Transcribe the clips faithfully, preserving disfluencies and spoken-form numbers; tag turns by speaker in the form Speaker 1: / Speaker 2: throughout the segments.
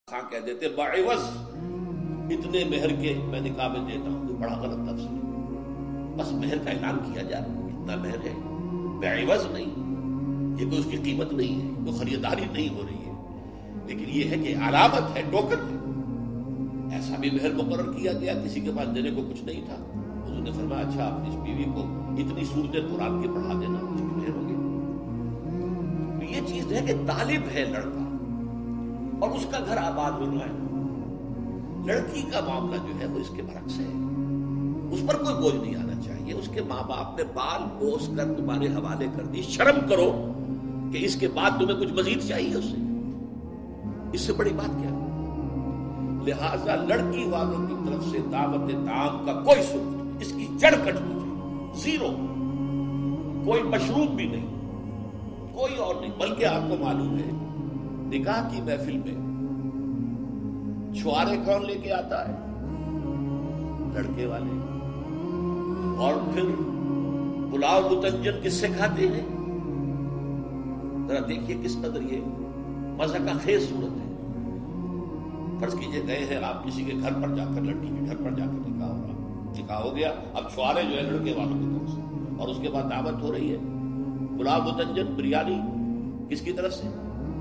Speaker 1: خاں کہہ دیتے باعوض اتنے مہر کے میں نکاح میں دیتا ہوں، کوئی بڑا غلط لفظ ہے، بس مہر کا اعلان کیا جا رہا ہے، اتنا مہر ہے، باعوض نہیں، یہ کوئی اس کی قیمت نہیں ہے، کوئی خریداری نہیں ہو رہی ہے، لیکن یہ ہے کہ علامت ہے، ٹوکن ہے۔ ایسا بھی مہر مقرر کیا گیا، کسی کے پاس دینے کو کچھ نہیں تھا، حضور نے فرمایا اچھا آپ اس بیوی کو اتنی سورتیں قرآن کی پڑھا دینا، اس کی مہر ہو گئی۔ تو یہ چیز ہے کہ طالب ہے لڑکا اور اس کا گھر آباد ہو رہا ہے، لڑکی کا معاملہ جو ہے وہ اس کے برعکس ہے، اس پر کوئی بوجھ نہیں آنا چاہیے، اس کے ماں باپ نے بال پوس کر تمہارے حوالے کر دی، شرم کرو کہ اس کے بعد تمہیں کچھ مزید چاہیے اس سے، اس سے بڑی بات کیا ہے؟ لہذا لڑکی والوں کی طرف سے دعوت طعام کا کوئی ثبوت نہیں، اس کی جڑ کٹ ہو جائے، زیرو، کوئی مشروب بھی نہیں، کوئی اور نہیں، بلکہ آپ کو معلوم ہے نکاح کی محفل میں چھوارے کون لے کے آتا ہے؟ لڑکے والے، اور پھر پلاؤ متنجن کس سے کھاتے ہیں؟ ذرا دیکھیے کس قدر یہ مزہ کا خیز صورت ہے۔ فرض کیجئے گئے ہیں آپ کسی کے گھر پر جا کر، لڑکی کے گھر پر جا کر نکاح ہو رہا، نکاح ہو گیا، اب چھوارے جو ہے لڑکے والوں کی طرف سے، اور اس کے بعد دعوت ہو رہی ہے، پلاؤ متنجن بریانی کس کی طرف سے؟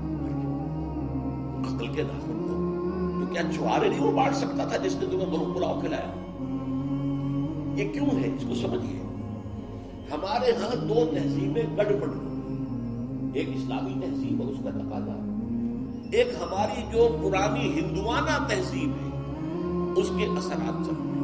Speaker 1: عقل کے ناخن کو تو کیا چھوارے نہیں وہ بانٹ سکتا تھا جس نے تمہیں مرغ پلاؤ کھلایا؟ یہ کیوں ہے؟ اس کو سمجھیے۔ ہمارے ہاں دو تہذیبیں گڑبڑ ہیں، ایک اسلامی تہذیب اور اس کا تقاضا، ایک ہماری جو پرانی ہندوانہ تہذیب ہے اس کے اثرات چل رہے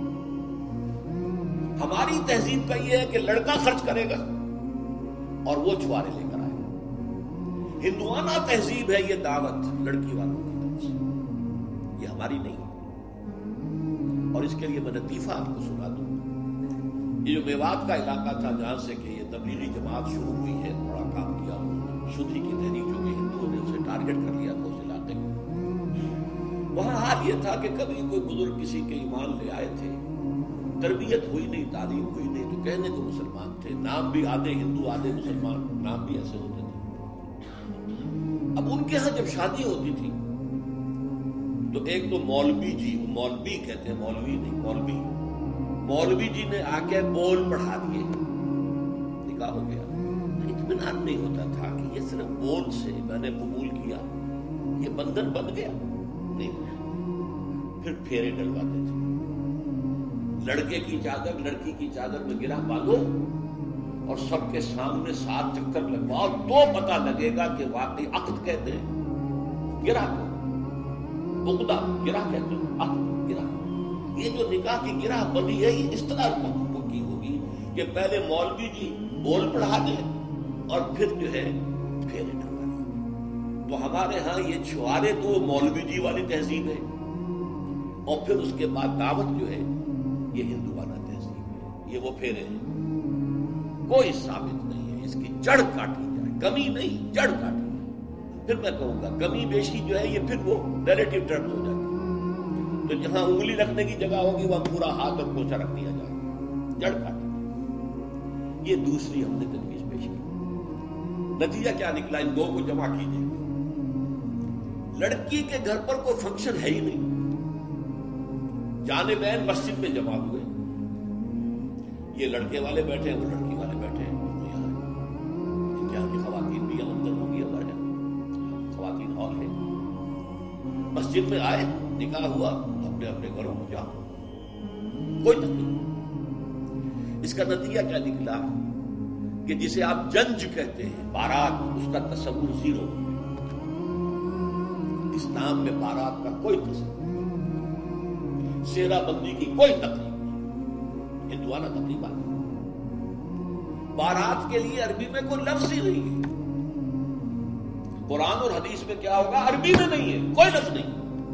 Speaker 1: ہیں۔ ہماری تہذیب کا یہ ہے کہ لڑکا خرچ کرے گا اور وہ چھوارے لے کر آئے گا۔ ہندوانہ تہذیب ہے یہ دعوت لڑکی والوں کی طرف سے، یہ ہماری نہیں ہے۔ اور اس کے لیے میں لطیفہ آپ کو سنا دوں، یہ جو میوات کا علاقہ تھا جہاں سے کہ یہ تبلیغی جماعت شروع ہوئی ہے، بڑا کام کیا انہوں نے، شدھی کی تحریک جو کہ ہندوؤں نے اسے ٹارگٹ کر لیا تھا اس علاقے میں، وہاں حال یہ تھا کہ کبھی کوئی بزرگ کسی کے ایمان لے آئے تھے، تربیت ہوئی نہیں، تعلیم ہوئی نہیں، تو کہنے کو مسلمان تھے، نام بھی آدھے ہندو آدھے مسلمان، نام بھی ایسے ہوتے تھے۔ اب ان کے ہاں جب شادی ہوتی تھی تو ایک تو مولوی جی، مولوی کہتے ہیں مولوی نہیں، مولوی مولوی جی نے آ کے بول پڑھا دیے، نکاح ہو گیا۔ اطمینان نہیں ہوتا تھا کہ یہ صرف بول سے میں نے قبول کیا، یہ بندھن بن گیا نہیں۔ پھر پھیرے ڈلواتے تھے، لڑکے کی چادر لڑکی کی چادر میں گرا باندھو اور سب کے سامنے سات چکر لگواؤ تو پتہ لگے گا کہ واقعی عقد کہتے ہیں گرا کو، عقدہ گرا کہتے ہیں، عقد گرا۔ یہ جو نکاح کی گرا بنی ہے یہ اس طرح کی ہوگی کہ پہلے مولوی جی بول پڑھا دیں اور پھر جو ہے پھیرے ڈلوا دیں۔ تو ہمارے ہاں یہ چھوارے تو مولوی جی والی تہذیب ہے، اور پھر اس کے بعد دعوت جو ہے یہ ہندو والا تہذیب ہے، یہ وہ پھیرے ہیں، کوئی ثابت نہیں ہے، اس کی جڑ کاٹی جائے، کمی نہیں جڑ کاٹی جائے۔ پھر میں کہوں گا کمی بیشی جو ہے یہ پھر وہ ریلیٹیو ٹرمز ہو جاتی ہے، تو جہاں انگلی رکھنے کی جگہ ہوگی وہاں پورا ہاتھ اور پوچھا رکھ دیا جائے گا، جڑ کاٹی۔ یہ دوسری ہم نے تجویز پیش کی، نتیجہ کیا نکلا؟ ان دو کو جمع کیجیے، لڑکی کے گھر پر کوئی فنکشن ہے ہی نہیں، جانبین مسجد میں جمع ہوئے، یہ لڑکے والے بیٹھے ہیں وہ لڑکی والے بیٹھے ہیں، کیا کہ خواتین بھی یہاں اندر ہوں گی، اندر ہے خواتین ہال ہے، مسجد میں آئے، نکاح ہوا، اپنے اپنے گھروں میں جاؤ، کوئی تکلیف نہیں۔ اس کا نتیجہ کیا نکلا کہ جسے آپ جنج کہتے ہیں بارات، اس کا تصور زیرو۔ اسلام میں بارات کا کوئی تصور، سیرا بندی کی کوئی تقریب نہیں، ہندوانہ تقریبات۔ بارات کے لیے عربی میں کوئی لفظ ہی نہیں ہے، قرآن اور حدیث میں کیا ہوگا؟ عربی میں نہیں ہے، کوئی لفظ نہیں،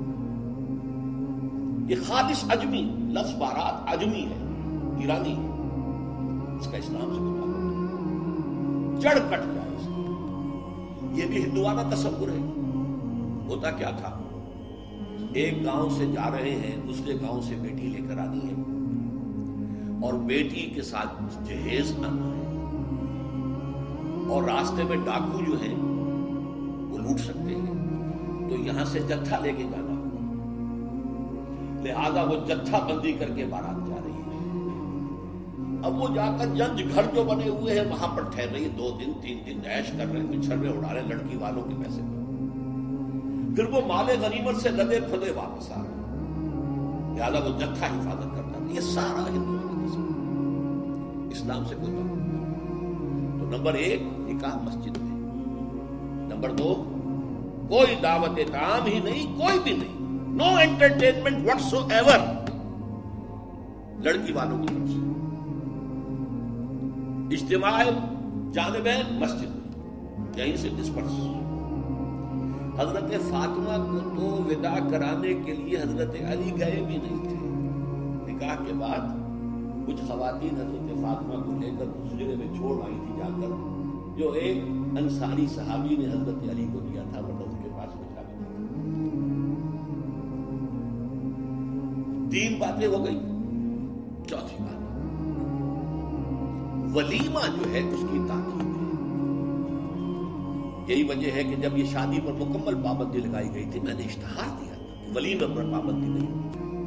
Speaker 1: یہ خالص عجمی لفظ، بارات عجمی ہے، ایرانی ہے، اس کا اسلام سے کوئی تعلق نہیں، جڑ کٹ جائے اس کی۔ یہ بھی ہندوانہ تصور ہے۔ ہوتا کیا تھا؟ ایک گاؤں سے جا رہے ہیں، دوسرے گاؤں سے بیٹی لے کر آنی ہے، اور بیٹی کے ساتھ جہیز آنا ہے، اور راستے میں ڈاکو جو ہیں وہ لوٹ سکتے ہیں، تو یہاں سے جتھا لے کے جانا ہوگا، لہذا وہ جتھا بندی کر کے بارات جا رہی ہے۔ اب وہ جا کر جنج گھر جو بنے ہوئے ہیں وہاں پر ٹھہر رہی ہے، دو دن تین دن عیش کر رہے ہیں، مچھر میں اڑا رہے ہیں لڑکی والوں کے پیسے پر۔ پھر وہ مال غنیمت سے لدے پھدے واپس آ رہے ہیں، لہٰذا وہ جتھا حفاظت کرتا تھا۔ یہ سارا ہندو اسلام سے کوئی تعلق نہیں۔ تو نمبر ایک نکاح مسجد میں، نمبر دو کوئی دعوت طعام ہی نہیں، کوئی بھی نہیں، نو انٹرٹینمنٹ واٹس ایور لڑکی والوں کی طرف سے۔ اجتماع جانبین مسجد میں، یہیں سے ڈسپرس۔ حضرت فاطمہ کو تو وداع کرانے کے لیے حضرت علی گئے بھی نہیں تھے۔ نکاح کے بعد کچھ خواتین حضرت فاطمہ کو لے کر حجرے میں چھوڑ آئی تھی جا کر، جو ایک انصاری صحابی نے حضرت علی کو دیا تھا، ورنہ اس کے پاس کچھ بھی نہیں تھا۔ تین باتیں ہو گئی۔ چوتھی بات ولیمہ جو ہے اس کی تاکید ہے۔ یہی وجہ ہے کہ جب یہ شادی پر مکمل پابندی لگائی گئی تھی، میں نے اشتہار دیا تھا کہ ولیمہ پر پابندی نہیں ہوگی۔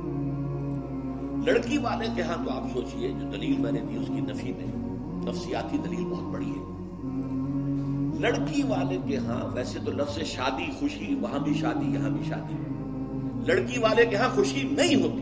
Speaker 1: لڑکی والے کے ہاں تو آپ سوچئے، جو دلیل میں نے دی اس کی نفی میں، نفسیاتی دلیل بہت بڑی ہے۔ لڑکی والے کے ہاں ویسے تو لفظ شادی خوشی، وہاں بھی شادی یہاں بھی شادی، لڑکی والے کے ہاں خوشی نہیں ہوتی۔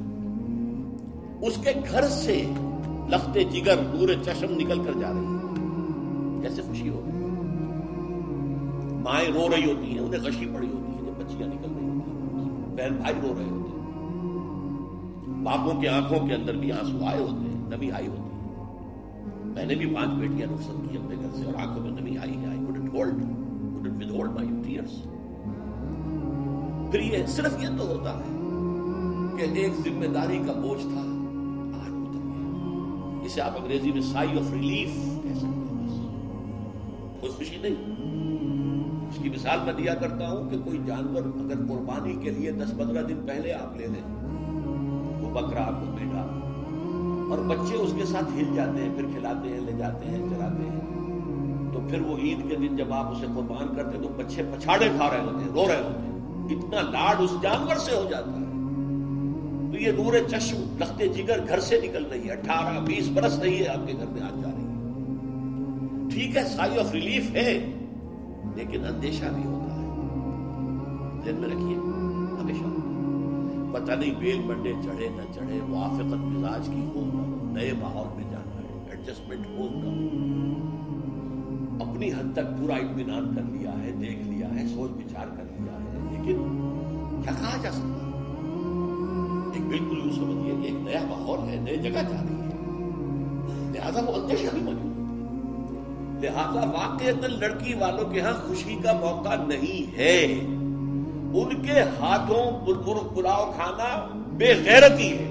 Speaker 1: اس کے گھر سے لخت جگر نور چشم نکل کر جا رہی ہے، جیسے خوشی ہوگی۔ مائیں رو رہی ہوتی ہیں، انہیں غشی پڑی ہوتی ہے جب بچیاں نکل رہی ہوتی ہیں، بہن بھائی رو رہے ہوتے ہیں، باپوں کے آنکھوں کے اندر بھی آنسو آئے ہوتے ہیں، نمی آئی ہوتی ہے۔ میں نے بھی پانچ بیٹیاں رخصت کی اپنے گھر سے اور آنکھوں میں نمی آئی ہے۔ I couldn't hold, couldn't withhold my tears۔ پھر یہ صرف یہ تو ہوتا ہے کہ ایک ذمہ داری کا بوجھ تھا، آج اتر گیا۔ اسے آپ انگریزی میں سائی آف ریلیف کہہ سکتے ہیں۔ بس کوئی خوشی نہیں۔ اس کی مثال میں دیا کرتا ہوں کہ کوئی جانور اگر قربانی کے لیے دس پندرہ دن پہلے آپ لے لیں، وہ بکرا کو بیٹا، اور بچے اس کے ساتھ ہل جاتے ہیں، پھر کھلاتے ہیں، لے جاتے ہیں، چلاتے ہیں، تو پھر وہ عید کے دن جب آپ اسے قربان کرتے ہیں تو بچے پچھاڑے کھا رہے ہوتے ہیں، رو رہے ہوتے ہیں، اتنا لاڈ اس جانور سے ہو جاتا ہے۔ تو یہ نور چشم لخت جگر گھر سے نکل رہی ہے، اٹھارہ بیس برس رہی ہے آپ کے گھر میں آج جا رہی ہے۔ ٹھیک ہے، سائی آف ریلیف ہے، لیکن اندیشہ بھی ہوتا ہے۔ ذہن میں رکھیے، ہمیشہ ہوتا ہے۔ پتہ نہیں بیل بنڈے چڑھے نہ چڑھے، موافقت مزاج کی ہو نہ ہو، نئے ماحول میں جانا ہے، ایڈجسٹمنٹ ہو نہ ہو، اپنی حد تک پورا اطمینان کر لیا ہے، دیکھ لیا ہے، سوچ بچار کر لیا ہے، لیکن کیا کہا جا سکتا ہے؟ ایک بالکل یوں سمجھیے کہ ایک نیا ماحول ہے، نئے جگہ جا رہی ہے، لہذا وہ اندیشہ بھی موجود ہے۔ لہذا واقعتاً لڑکی والوں کے ہاں خوشی کا موقع نہیں ہے۔ ان کے ہاتھوں بربر پلاؤ کھانا بے غیرتی ہے۔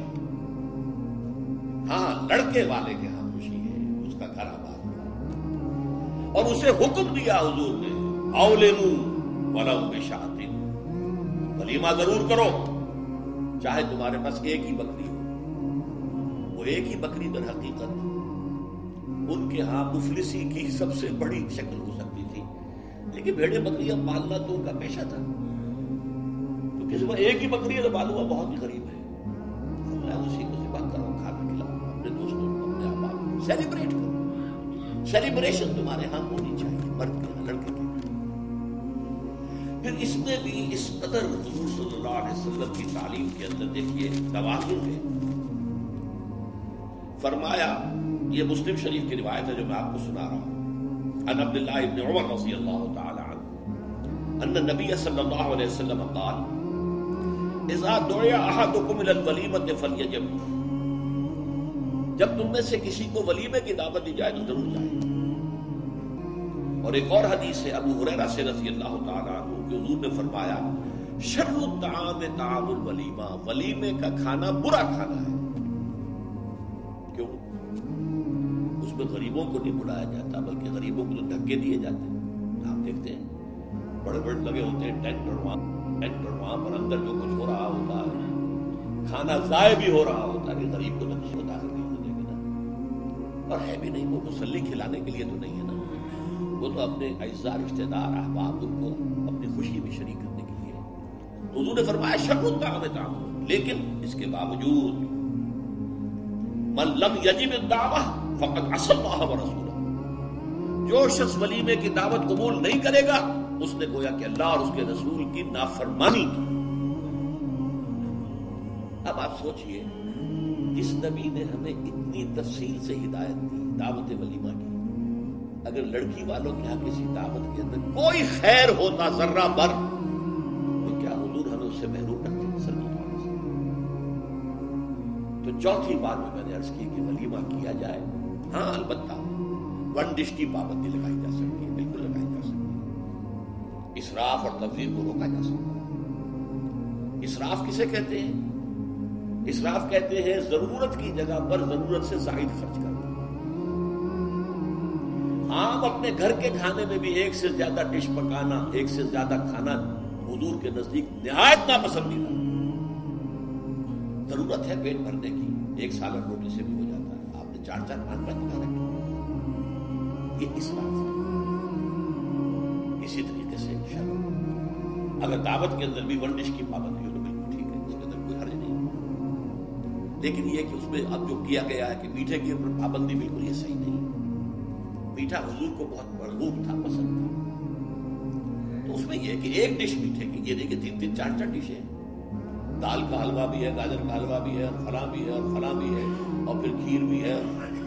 Speaker 1: ہاں لڑکے والے کے ہاں خوشی ہے، اس کا گھر آباد ہوا، اور اسے حکم دیا حضور نے، اولموا ولو بشاۃ، ولیمہ ضرور کرو چاہے تمہارے پاس ایک ہی بکری ہو۔ وہ ایک ہی بکری در حقیقت ان کے ہاں مفلسی کی سب سے بڑی شکل ہو سکتی تھی، لیکن بھیڑیں بکریاں پالنا تو ان کا پیشہ تھا۔ تو کسی کو ایک ہی بکری ہے تو معلوم بہت ہی غریب ہے، میں اسی کو ذبح کرو، کھانا کھلاؤ، اپنے دوستوں کو، اپنے احباب کو سیلیبریٹ کرو۔ سیلیبریشن تمہارے ہاں ہونی چاہیے، مرد کے ہاں، لڑکے کے ہاں۔ پھر اس میں بھی اس قدر حضور صلی اللہ علیہ وسلم کی تعلیم کے اندر دیکھیے توازن ہے۔ فرمایا، یہ مسلم شریف کی روایت ہے جو میں آپ کو سنا رہا ہوں، عن عبداللہ ابن عمر رضی اللہ تعالی عنہ ان النبی صلی اللہ علیہ وسلم قال اذا دعی احدکم الی الولیمۃ فلیجب، جب تم میں سے کسی کو ولیمے کی دعوت دی جائے تو ضرور جائے۔ اور ایک اور حدیث ہے ابو ہریرہ سے رضی اللہ تعالی عنہ کہ حضور نے فرمایا شر الطعام طعام الولیمہ، ولیمے کا کھانا برا کھانا ہے۔ کیوں؟ اس میں غریبوں کو نہیں بلایا جاتا، بلکہ غریبوں کو تو دھکے دیے جاتے ہیں۔ آپ دیکھتے ہیں بڑے بڑے لگے ہوتے ہیں ٹینٹ، اور وہاں ٹینٹ اور وہاں پر اندر جو کچھ ہو رہا ہوتا ہے، کھانا ضائع بھی ہو رہا ہوتا ہے، غریب کو تو کسی کو داخل نہیں ہونے دے گا نا، اور ہے بھی نہیں، وہ مسلی کھلانے کے لیے تو نہیں ہے نا، وہ تو اپنے اعزاء رشتہ دار احباب ان کو اپنی خوشی میں شریک کرنے کے لیے۔ تو حضور نے فرمایا شر الدعوۃ طعام، لیکن اس کے باوجود من لم یجب الدعوہ فقد عصى اللہ ورسولہ، جو شخص ولیمے کی دعوت قبول نہیں کرے گا اس نے گویا کہ اللہ اور اس کے رسول کی نافرمانی کی۔ اب آپ سوچئے، جس نبی نے ہمیں اتنی تفصیل سے ہدایت دی دعوت ولیمہ کی، اگر لڑکی والوں کے یہاں کسی دعوت کے اندر کوئی خیر ہوتا ذرہ بر، تو کیا حضور ہمیں اس سے محروم رکھتے؟ صلی اللہ علیہ وسلم۔ تو چوتھی بات میں میں نے عرض کی کہ ولیمہ کیا جائے، ہاں البتہ ون ڈش کی پابندی لگائی جا سکتی ہے، بالکل لگائی جا سکتی ہے، اسراف اور تبذیر کو روکا جا سکتا ہے۔ اسراف کسے کہتے ہیں؟ اسراف کہتے ہیں ضرورت کی جگہ پر ضرورت سے زائد خرچ کرنا۔ عام اپنے گھر کے کھانے میں بھی ایک سے زیادہ ڈش پکانا، ایک سے زیادہ کھانا حضور کے نزدیک نہایت ناپسندیدہ۔ ضرورت ہے پیٹ بھرنے کی، ایک سالن روٹی سے بھی ہو جاتا ہے، آپ نے چار چار پانچ پانچ پکا رکھے، یہ اسراف ہے۔ اسی طریقے سے شرم، اگر دعوت کے اندر بھی ون ڈش کی پابندی ہو تو بالکل ٹھیک ہے، اس کے اندر کوئی حرج نہیں، لیکن یہ کہ اس میں اب جو کیا گیا ہے کہ میٹھے کی پابندی، بالکل یہ صحیح نہیں۔ میٹھا حضور کو بہت مرغوب تھا، پسند تھا، تو اس میں یہ کہ ایک ڈش میٹھے کی، یہ نہیں کہ تین تین چار چار ڈشیں، دال کا حلوہ بھی ہے، گاجر کا حلوہ بھی ہے، اور فلاں بھی ہے، اور فلاں بھی ہے، اور پھر کھیر بھی ہے۔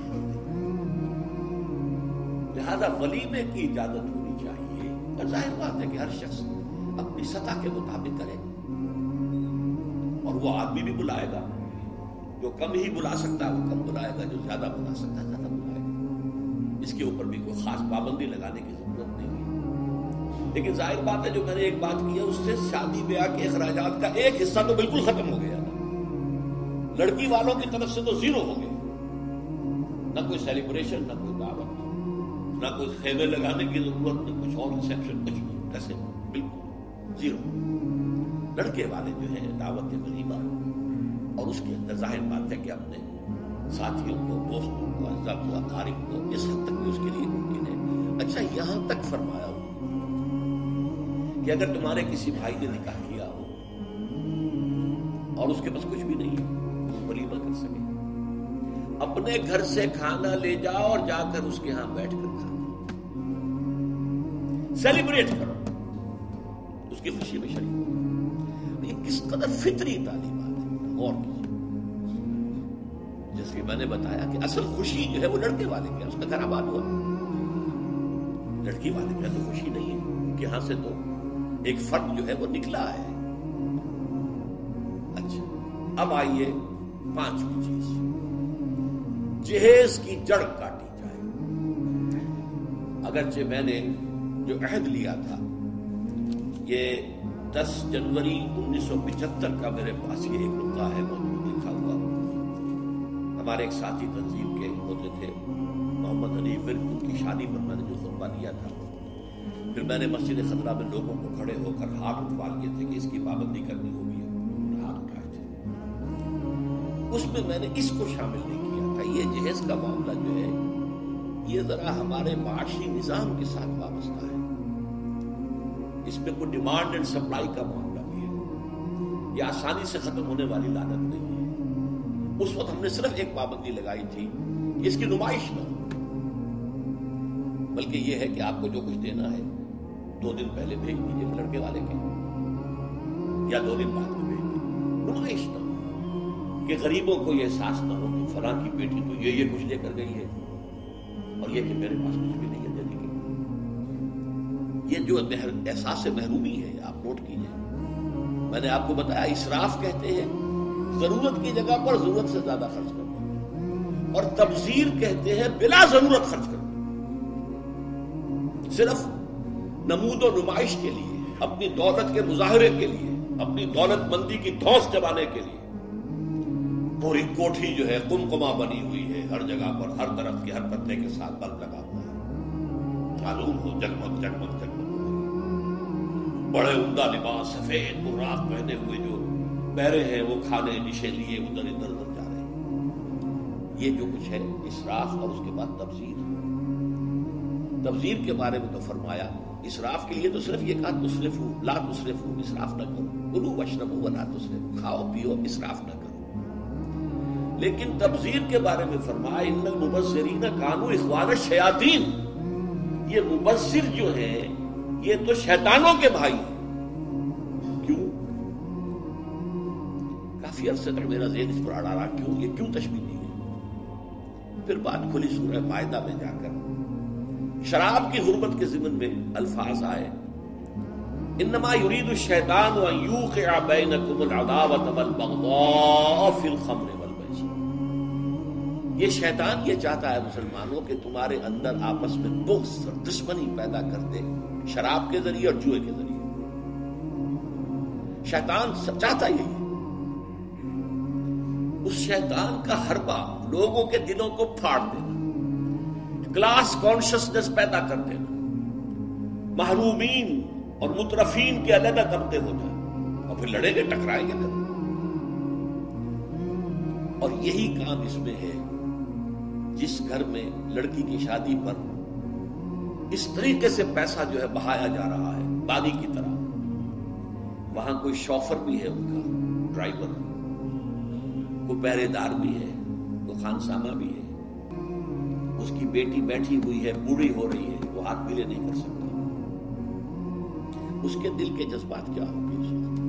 Speaker 1: لہذا ولیمے کی اجازت ہونی چاہیے، اور ظاہر بات ہے کہ ہر شخص اپنی سطح کے مطابق کرے، اور وہ آدمی بھی بلائے گا، جو کم ہی بلا سکتا ہے وہ کم بلائے گا، جو زیادہ بلا سکتا ہے زیادہ بلائے گا۔ اس کے اوپر بھی کوئی خاص پابندی لگانے کی ضرورت نہیں ہے۔ لیکن ظاہر بات ہے جو میں نے ایک بات کی ہے، اس سے شادی بیاہ کے اخراجات کا ایک حصہ تو بالکل ختم ہو گیا نا، لڑکی والوں کی طرف سے تو زیرو ہو گیا، نہ کوئی سیلیبریشن، نہ کوئی دعوت، نہ کوئی خیمے لگانے کی ضرورت، نہ کچھ اور ریسیپشن، کچھ نہیں، کیسے بالکل زیرو۔ لڑکے والے جو ہیں دعوت ولیمہ، اور اس کے اندر ظاہر بات ہے کہ اپنے ساتھیوں کو، دوستوں کو، اعزاء کو، اقارب کو، اس حد تک بھی اس کے لیے ممکن ہے۔ اچھا، یہاں تک فرمایا ہو کہ اگر تمہارے کسی بھائی نے نکاح کیا ہو اور اس کے پاس کچھ بھی نہیں ہے، ولیمہ کر سکے، اپنے گھر سے کھانا لے جاؤ اور جا کر اس کے ہاں بیٹھ کر کھاؤ، سیلیبریٹ کرو، اس کی خوشی میں شریک ہو۔ یہ کس قدر فطری تعلیمات ہے، غور کیجیے۔ جیسے کہ میں نے بتایا کہ اصل خوشی جو ہے وہ لڑکے والے کی ہے، اس کا گھر آباد ہوا، لڑکی والے کی تو خوشی نہیں ہے کہ یہاں سے تو ایک فرد جو ہے وہ نکلا ہے۔ اچھا، اب آئیے پانچویں چیز، جہیز کی جڑ کاٹی جائے۔ اگرچہ میں نے جو عہد لیا تھا، یہ دس جنوری انیس سو پچہتر کا میرے پاس یہ ایک نقطہ ہے موجود لکھا ہوا، ہمارے ایک ساتھی تنظیم کے ہوتے تھے محمد علی، پھر ان کی شادی پر میں نے جو خطبہ دیا تھا، پھر میں نے مسجد خضرا میں لوگوں کو کھڑے ہو کر ہاتھ اٹھوا لیے تھے کہ اس کی پابندی کرنی ہوگی، ہاتھ اٹھائے تھے، اس میں میں نے اس کو شامل نہیں کیا تھا۔ یہ جہیز کا معاملہ جو ہے یہ ذرا ہمارے معاشی نظام کے ساتھ وابستہ ہے، اس میں کوئی ڈیمانڈ اینڈ سپلائی کا معاملہ بھی ہے، یہ آسانی سے ختم ہونے والی لعنت نہیں ہے۔ اس وقت ہم نے صرف ایک پابندی لگائی تھی کہ اس کی نمائش نہ ہو، بلکہ یہ ہے کہ آپ کو جو کچھ دینا ہے دو دن پہلے بھیج دیجیے لڑکے والے کے، یا دو دن بعد میں بھیج دیجیے، نمائش نہ ہو کہ غریبوں کو یہ احساس نہ ہو کہ فلاں کی بیٹی تو یہ یہ کچھ لے کر گئی ہے اور یہ کہ میرے پاس کچھ بھی نہیں ہے دینے کے۔ یہ جو احساس محرومی ہے آپ نوٹ کیجیے۔ میں نے آپ کو بتایا اسراف کہتے ہیں ضرورت کی جگہ پر ضرورت سے زیادہ خرچ کرنا، اور تبذیر کہتے ہیں بلا ضرورت خرچ کرنا، صرف نمود و نمائش کے لیے، اپنی دولت کے مظاہرے کے لیے، اپنی دولت مندی کی دھوس جمانے کے لیے۔ پوری کوٹھی جو ہے قمقمہ بنی ہوئی ہے، ہر جگہ پر ہر طرف کے ہر پتے کے ساتھ بلب لگا ہوا ہے، معلوم ہو جگمگ جگمگ جگمگ، بڑے عمدہ لباس سفید براق پہنے ہوئے جو بہرے ہیں وہ کھانے ڈشیں لیے ادھر ادھر ادھر جا رہے ہیں۔ یہ جو کچھ ہے اسراف، اور اس کے بعد تبذیر۔ تبذیر کے بارے میں تو فرمایا، اسراف کے لیے تو صرف یہ کہا تسرفو لا تسرفو، اسراف نہ کرو، کلوا واشربوا ولا تسرفوا، کھاؤ پیو اسراف نہ کرو۔ لیکن تبذیر کے بارے میں فرمایا ان المبذرین کانوا اخوان الشیاطین، یہ مبذر جو ہے یہ تو شیطانوں کے بھائی ہیں۔ کیوں؟ کافی عرصے تک میرا ذہن اس پر اڑا رہا، کیوں یہ کیوں تشبیہ دی گئی؟ پھر بات کھلی سورہ مائدہ میں جا کر شراب کی حرمت کے ضمن میں الفاظ آئے، انما یرید الشیطان ان یوقع بینکم العداوۃ والبغضاء فی الخمر والمیسر، یہ شیطان یہ چاہتا ہے مسلمانوں کہ تمہارے اندر آپس میں بغض اور دشمنی پیدا کر دے شراب کے ذریعے اور جوئے کے ذریعے۔ شیطان چاہتا یہی ہے۔ اس شیطان کا حربہ لوگوں کے دلوں کو پھاڑ دینا، کلاس کانشسنس پیدا کر دینا، محرومین اور مترفین کے علیحدہ طبقے ہو جائیں اور پھر لڑیں گے ٹکرائیں گے پھر۔ اور یہی کام اس میں ہے، جس گھر میں لڑکی کی شادی پر اس طریقے سے پیسہ جو ہے بہایا جا رہا ہے پانی کی طرح، وہاں کوئی شوفر بھی ہے، ان کا ڈرائیور، کوئی پہرے دار بھی ہے، کوئی خانسامہ بھی ہے، اس کی بیٹی بیٹھی ہوئی ہے، بوڑھی ہو رہی ہے، وہ ہاتھ پیلے نہیں کر سکتا، اس کے دل کے جذبات کیا ہوں گے اس وقت؟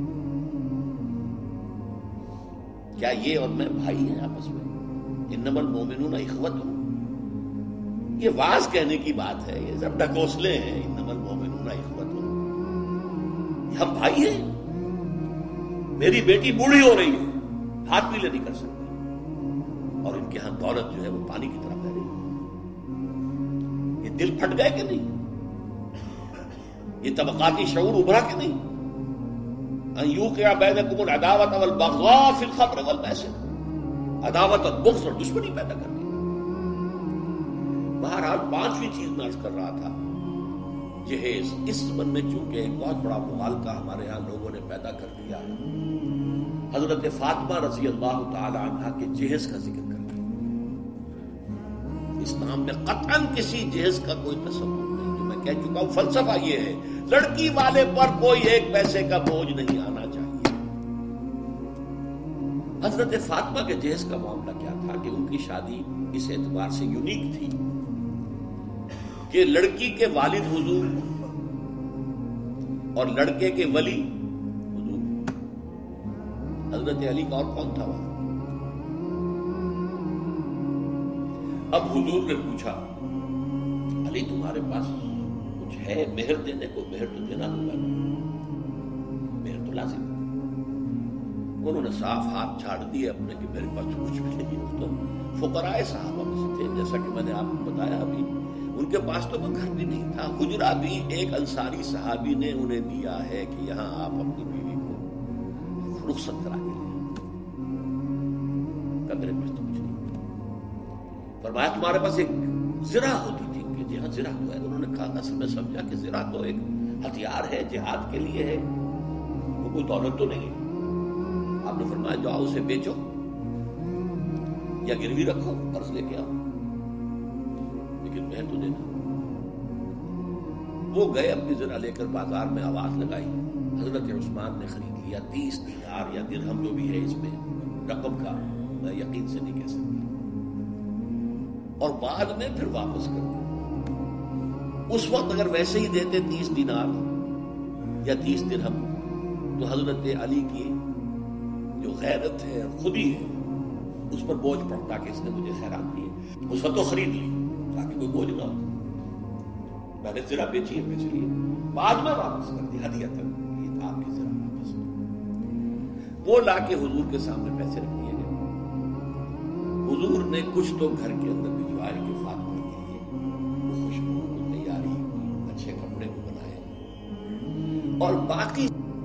Speaker 1: کیا یہ اور میں بھائی ہیں آپس میں؟ انما المؤمنون اخوۃ، یہ واز کہنے کی بات ہے، یہ سب ڈھکوسلے ہیں۔ انما المؤمنون اخوۃ، ہم بھائی ہیں، میری بیٹی بوڑھی ہو رہی ہے، ہاتھ پیلے نہیں کر سکتے، اور ان کے ہاں دولت جو ہے وہ پانی کی طرح بہ رہی ہے۔ یہ دل پھٹ گئے کہ نہیں؟ یہ طبقاتی شعور ابھرا کہ نہیں؟ ان یوقع بینکم العداوۃ والبغضاء فی الخمر والمیسر، عداوت اور بغض اور دشمنی پیدا کر دی۔ بہرحال پانچویں چیز میں عرض کر رہا تھا، جہیز۔ اس زمن میں چونکہ ایک بہت بڑا مغالطہ ہمارے ہاں لوگوں نے پیدا کر دیا ہے، حضرت فاطمہ رضی اللہ تعالی عنہا کے جہیز کا ذکر کر دیا۔ اسلام میں قطعاً کسی جہیز کا کوئی تصور نہیں، جو میں کہہ چکا ہوں فلسفہ یہ ہے، لڑکی والے پر کوئی ایک پیسے کا بوجھ نہیں آنا چاہیے۔ حضرت فاطمہ کے جہیز کا معاملہ کیا تھا کہ ان کی شادی اس اعتبار سے یونیک تھی کہ لڑکی کے والد حضور اور لڑکے کے ولی حضور، حضرت علی کا اور کون تھا وہاں؟ اب حضور نے پوچھا، علی تمہارے پاس کچھ ہے مہر دینے کو؟ مہر تو دینا ہوگا، مہر تو لازم ہے۔ انہوں نے صاف ہاتھ چھاڑ دیے اپنے کہ میرے پاس کچھ بھی نہیں، تو فقراء صحابہ میں سے تھے، جیسا کہ میں نے آپ کو بتایا ابھی، ان کے پاس تو کوئی گھر بھی نہیں تھا، حجرہ بھی ایک انصاری صحابی نے انہیں دیا ہے کہ یہاں آپ اپنی بیوی کو رخصت کرا کے لیں۔ کہ میرے پاس تو کچھ نہیں۔ فرمایا تمہارے پاس ایک زرہ ہوتی تھی کہ جی ہاں زرہ ہوا ہے۔ انہوں نے کہا اصل میں سمجھا کہ زرہ تو ایک ہتھیار ہے، جہاد کے لیے ہے، وہ کوئی دولت تو نہیں ہے۔ آپ نے فرمایا جاؤ اسے بیچو یا گروی رکھو، قرض لے کے آؤ، لیکن میں تو دینا۔ وہ گئے اپنی زرہ لے کر بازار میں، آواز لگائی، حضرت عثمان نے خرید لیا، تیس دینار یا درہم جو بھی ہے اس میں رقم کا میں یقین سے نہیں کہہ سکتا، اور بعد میں پھر واپس کر دیا۔ اس وقت اگر ویسے ہی دیتے تیس دینار یا تیس درہم تو حضرت علی کی جو غیرت ہے خودی ہے اس پر بوجھ پڑتا کہ اس نے مجھے خیرات دی ہے۔ اس وقت تو خرید لی تاکہ کوئی بوجھ نہ ہو، میں نے زرہ بیچی ہے، بیچ لی، بعد میں واپس کر دی ہدیہ تک، یہ تھا آپ کی زرہ واپس۔ وہ لا کے حضور کے سامنے پیسے رکھ دیے گئے۔ حضور نے کچھ تو گھر کے اندر بھجوائے کہ فاطمہ کے لیے وہ خوشبو کو تیاری، اچھے کپڑے کو بنائے، اور باقی